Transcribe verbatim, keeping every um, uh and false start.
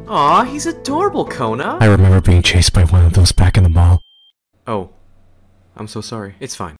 Aw, he's adorable, Kona! I remember being chased by one of those back in the mall. Oh. I'm so sorry. It's fine.